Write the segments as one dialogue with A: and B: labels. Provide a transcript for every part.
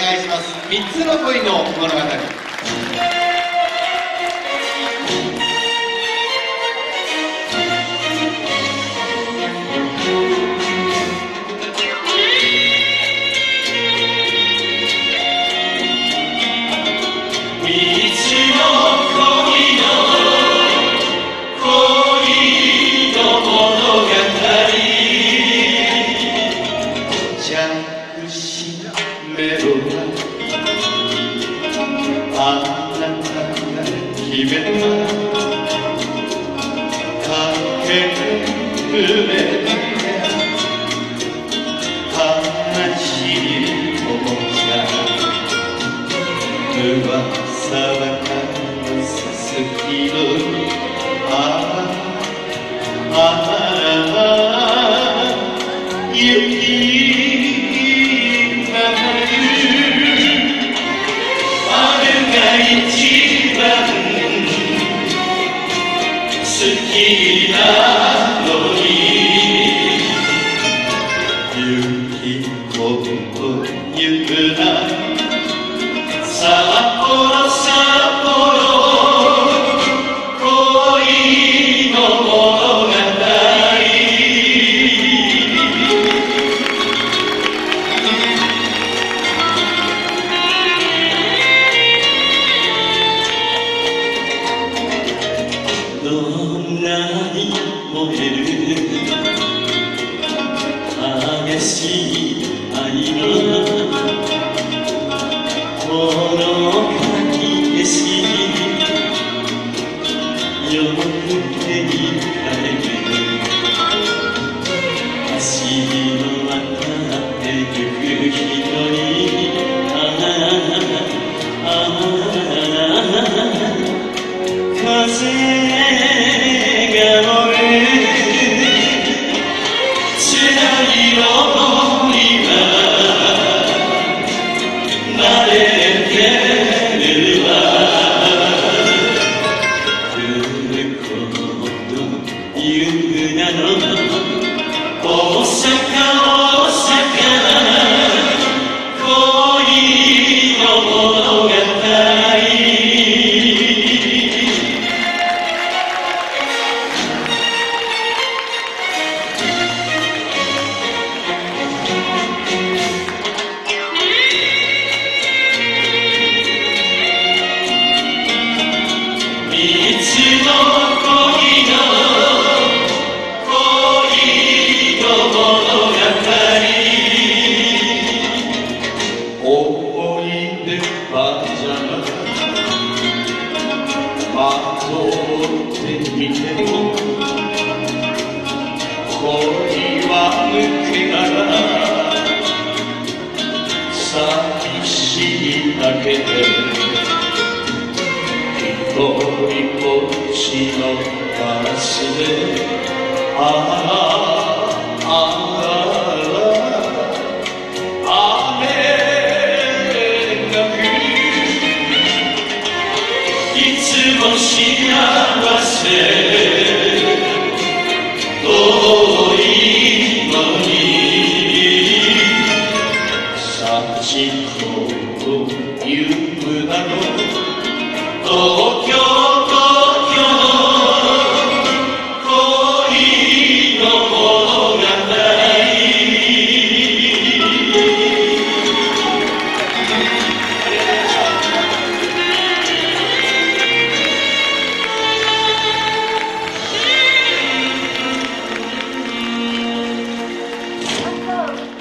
A: 願いします。3つの恋の物語。あなたが決めたかけるめ話におもちゃ噂はすすきの雪が一番好きなのに雪も行くな札幌札幌恋の物語どんなに燃える激しい愛のこのかき消し夜の手にかれる足の渡ってゆく人に風寂しいだけで一人ぼっちのガラスで雨が降るいつも幸せ遠いのに幸子言うだろう東京恋の物語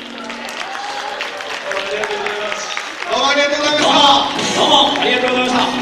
A: どうもありがとうございました。